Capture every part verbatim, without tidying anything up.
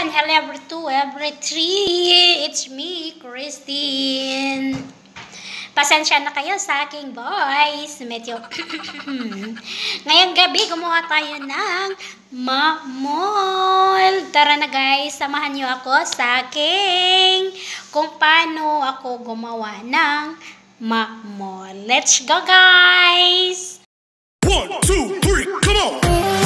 one, hello every two, every three. It's me, Christine. Pasensya na kayo sa aking voice. Medyo ngayong gabi, gumawa tayo ng ma-mall. Tara na guys, samahan nyo ako sa aking kung paano ako gumawa ng ma-mall. Let's go guys! One, two, three, come on!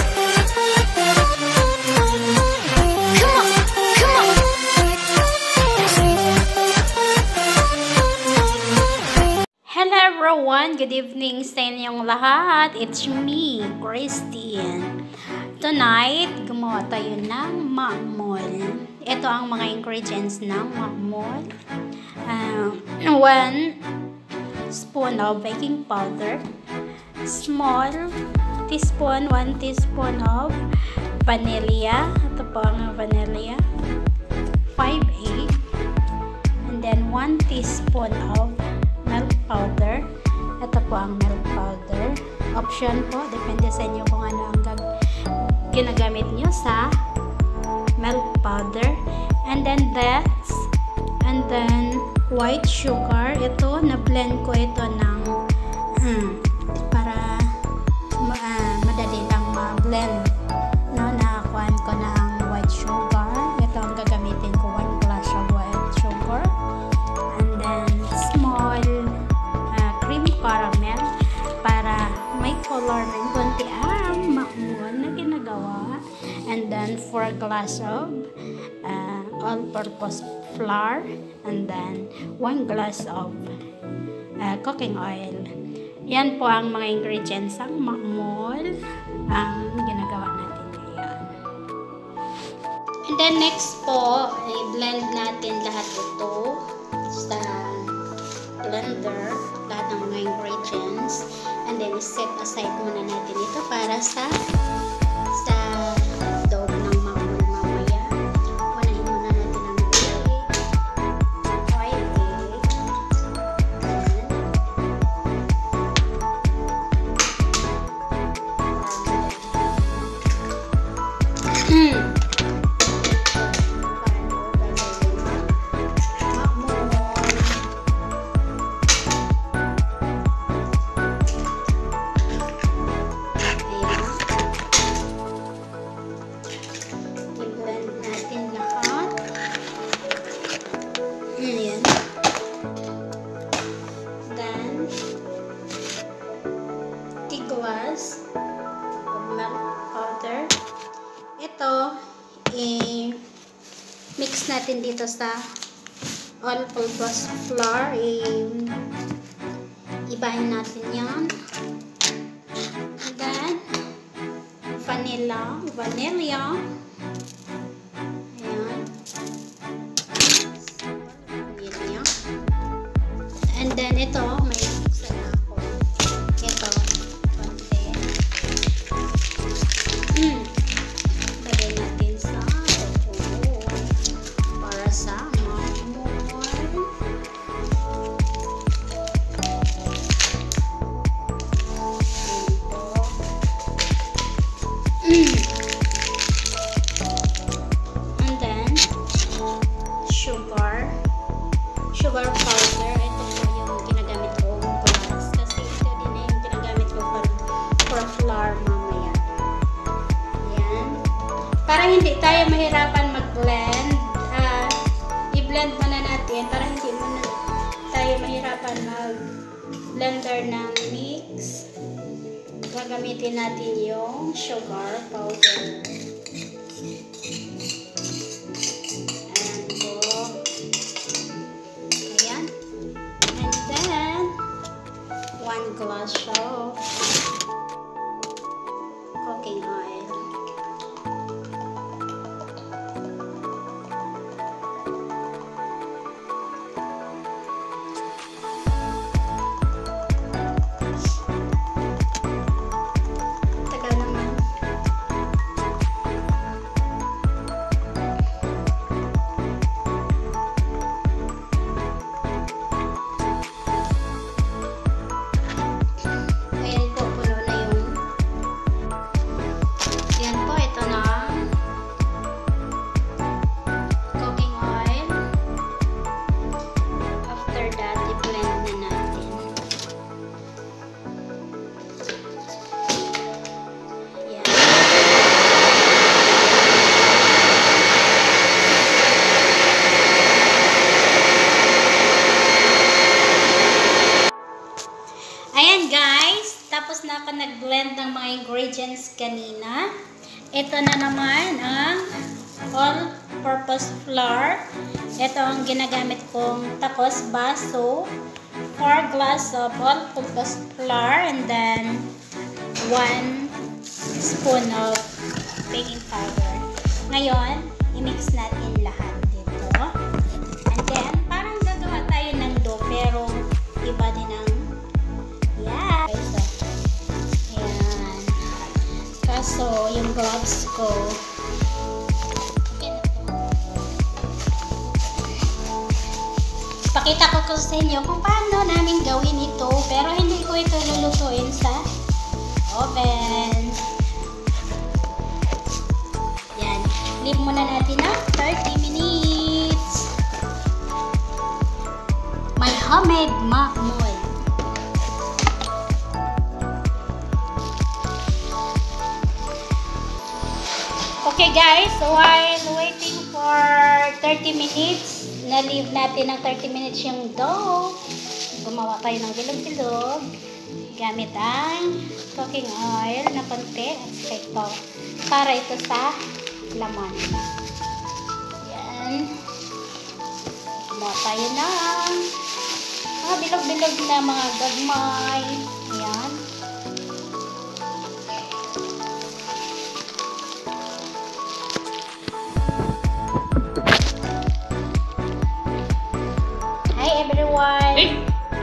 Hello everyone! Good evening sa inyong lahat. It's me, Christine. Tonight, gumawa tayo ng ma-mall. Ito ang mga ingredients ng ma-mall. Uh, one spoon of baking powder. Small teaspoon, one teaspoon of vanilla. Ito po ang vanilla. five egg. And then one teaspoon of milk powder. Ito po ang milk powder. Option po, depende sa inyo kung ano ang ginagamit nyo sa milk powder. And then that's, and then white sugar. Ito, na-blend ko ito ng hmm, para uh, madali lang ma-blend. No, nakakuhan ko na ang white sugar. Ito ang gagamitin ko, one glass of white sugar. And then small uh, creamy caramel para may color ng konti ang ma-mall na ginagawa. And then four glass of uh, all-purpose flour. And then one glass of uh, cooking oil. Yan po ang mga ingredients ng ma-mall ang ginagawa natin ngayon. And then next po, i-blend natin lahat ito sa blender, lahat ng mga ingredients. And then set aside muna natin ito para sa sa dough ng ma-mall mamaya. Unahin muna natin ang egg, white egg, and hmm glass of milk powder. Ito, i-mix natin dito sa all-purpose flour. I-ibahin natin yan. And then, vanilla. Vanilla. Ayan. Vanilla. And then, ito, may buksan na ako. Ito. Lagay natin sa buo para sa ma-mall. And then sugar sugar powder. Ito po yung ginagamit ko glass kasi ito din na yung ginagamit ko for, for flour mamaya. Para hindi tayo mahirapan mag-blend, uh, i-blend muna natin para hindi muna tayo mahirapan mag-blender ng mix. Gagamitin natin yung sugar powder. Ayan po. Ayan. And then, one glass of cooking oil. kanina. Ito na naman ang all-purpose flour. Ito ang ginagamit kong tacos baso. four glass of all-purpose flour and then one spoon of baking powder. Ngayon, i-mix natin lahat dito. And then, parang gagawa tayo ng dough pero iba din ang yeah. So, ayan. Kaso, yung gloves ko pakita ko ko sa inyo kung paano namin gawin ito pero hindi ko ito lulutuin sa oven. Yan. Leave muna natin ng thirty minutes. My homemade makmoy. Okay guys, while waiting for thirty minutes, na-leave natin ng thirty minutes yung dough. Gumawa tayo ng bilog-bilog gamit ang cooking oil na konti at saka ito para ito sa laman. Yan. Gumawa tayo ng ah, bilog-bilog na mga gagmay. Ayan. Everyone. Eh?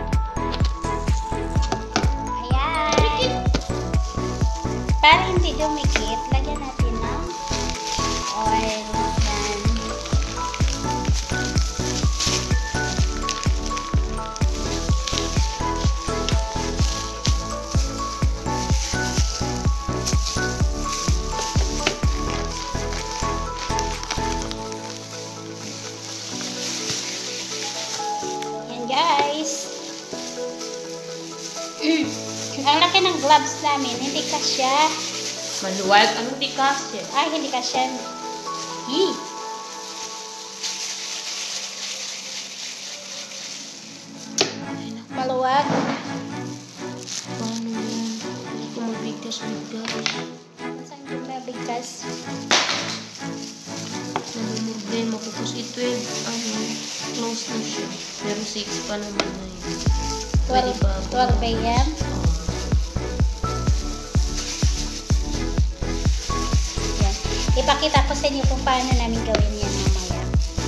Ayan. Para hindi dumikit, lagyan natin ng oil. Ayan. Guys, ang laki ng gloves namin, hindi kasya. Maluwag, ano di kasi? Ay, hindi kasya. Hi. Maluwag. Paano yan? Hindi ko magbigkas-bigkas. Saan ko mabigkas? Problema ko kasi twelve, ano, close na siya. Pero six pa naman na yun. Pwede pa ako. twelve a m? Yan. Ipakita ko sa inyo kung paano namin gawin yan mamaya.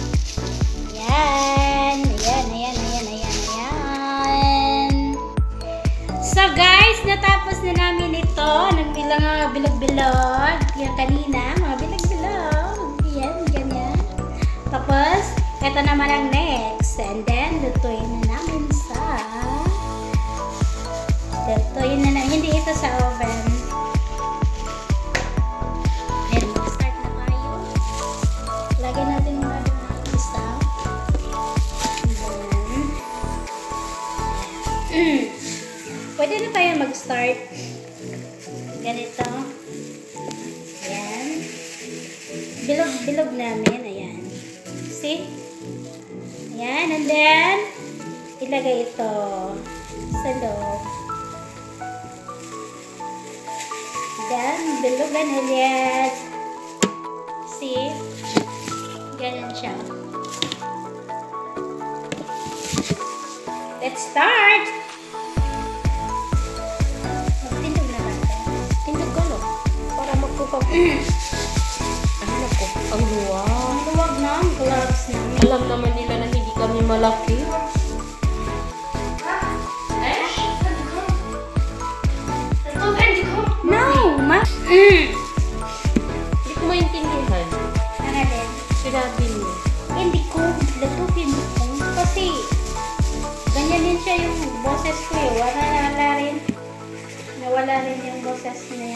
Yan. Ayan, ayan, ayan, ayan, ayan. So guys, natapos na namin ito. Nagbilang mga bilog-bilog. Yung kanina, mga bilog-bilog. Yan, ganyan. Tapos, ito naman ang next. And then, lutuin na namin sa lutuin na namin. Hindi ito sa oven. And mag-start na tayo. Lagyan natin mga ng isa. And then, pwede na tayo mag-start. Ganito. Ayan. Bilog-bilog namin. Ayan. See? Ayan. And then, ilagay ito sa loob. Then, bilugan ulit. See? Ganyan siya. Let's start! Magtindog na natin. Tindog ka, no? Para magkukap. Ano ko? Ang luwag. Ang luwag na ang gloves namin. Alam naman nila na hindi kami malaki. No! Ma? Mm. Hindi ko maintindihan. Ano din? Sinabi niyo. Hindi ko. Lututin ko. Kasi, ganyan din siya yung boses ko eh. Wala na wala rin. Nawala rin yung boses niya.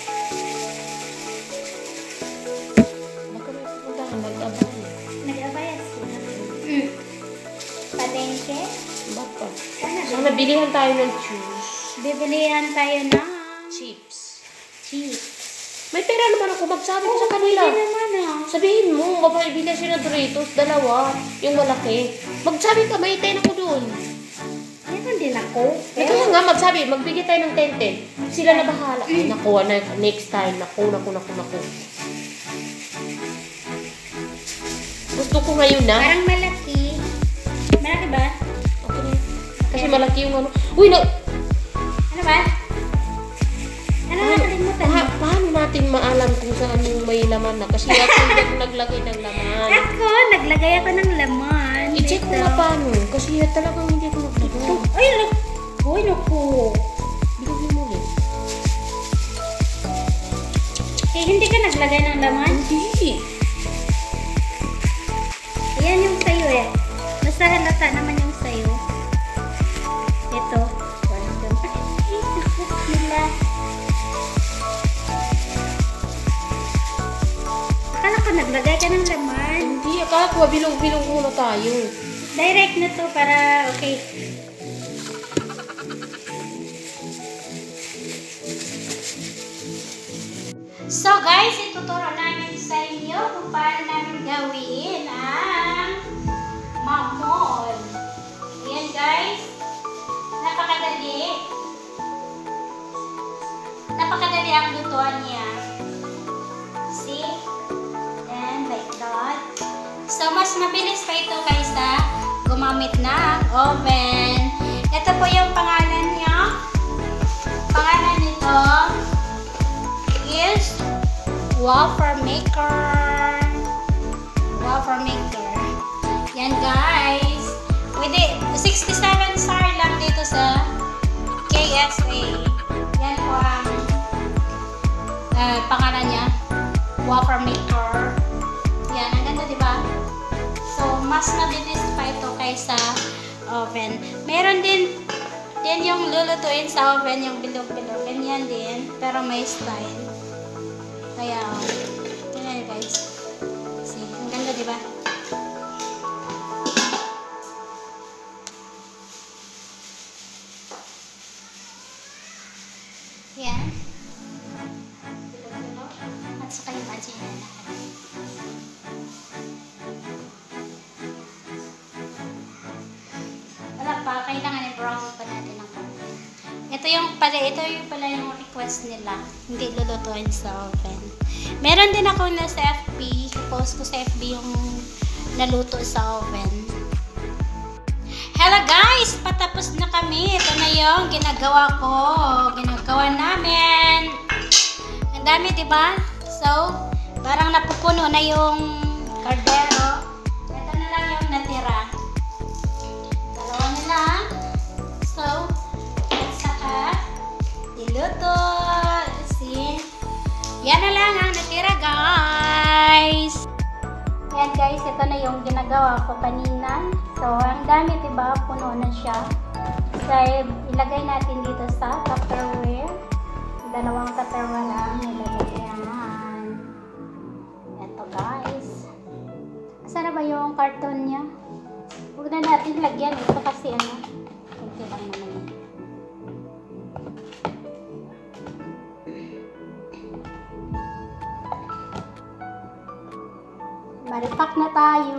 Baka may pupuntahan, nag-abay. Nag-abayas sila. Mm. Palengke? Baka. Sana Sana bilihan tayo ng juice. bibilihan tayo ng Chips. cheese. May pera naman ako. Magsabi ko sa kanila. Hindi naman ah. Sabihin mo, mabibili sila Doritos, dalawa, yung malaki. Magsabi ka, may ten ako doon. Meron din ako. Ito nga, magsabi, magbigay tayo ng ten ten. Sila na bahala. Ay, nakuha na, next time. Naku, naku, naku, naku. Gusto ko ngayon na. Parang malaki. Malaki ba? Okay na. Kasi malaki yung ano. Uy, na... Ano ba? Ano Ah, nakalimutan mo? pa, paano natin maalam kung saan yung may laman na? Kasi ako yung naglagay ng laman. Ako, naglagay ako ng laman. I-check ko Ito. nga paano. Kasi talagang hindi ko naglagay. Ay, naku. Uy, naku. Bilhin mo ulit. Eh, hindi ka naglagay ng laman? Hindi. Yan yung sayo eh. Basta halata naman yung sayo. Ito. Ay, naku, nila. Akala ko naglagay ka ng laman. Hindi. Akala ko bilog-bilog muna tayo. Direct na to para okay. So guys, ituturo namin sa inyo kung paano namin gawin ang mamon. Ayan guys. Napakadali. Napakadali ang lutuan niya. See? And like that. So, mas mabilis pa ito kaysa gumamit ng oven. Ito po yung pangalan niya. Pangalan nito is wafer maker. Wafer maker. Yan guys. Pwede, sixty-seven star lang dito sa K S A. Yan po ang uh, pangalan niya. Wafer maker. Yan, ang ganda diba? So, mas mabilis pa ito kaysa oven. Meron din din yung lulutuin sa oven, yung bilog-bilog. Ganyan din, pero may style. Kaya, yun na guys. See, ang ganda diba? Yan. Bilog-bilog. At saka yung asin na lahat. Wala pa, kailangan i-brown pa natin ang konti. Ito yung pala, ito yung pala yung request nila. Hindi lulutuin sa oven. Meron din ako na sa F B, post ko sa F B yung naluto sa oven. Hello guys! Patapos na kami. Ito na yung ginagawa ko. Ginagawa namin. Ang dami, diba? So, parang napupuno na yung kardero. Ito na lang yung natira. Dalawa na lang. So, at saka, diluto. See? Yan na lang ang natira, guys. Yan, guys. Ito na yung ginagawa ko kanina. So, ang dami, diba? Puno na siya. So, ilagay natin dito sa Tupperware. Dalawang Tupperware lang. Ilagay yan. Ito, guys. Saan na ba yung carton niya? Huwag na natin lagyan. Ito kasi ano. Okay lang naman yun. Maripak na tayo.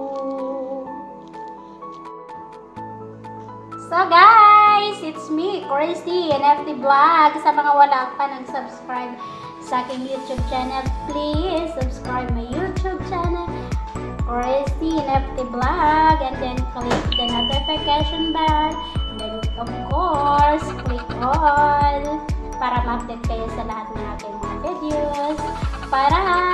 So guys, it's me, Christy, and F T Vlog. Sa mga wala pa nag-subscribe sa aking YouTube channel, please subscribe my YouTube channel, Christy and F T Vlog, and then click the notification bell, and then of course, click all para ma-update kayo sa lahat ng aking mga videos. Para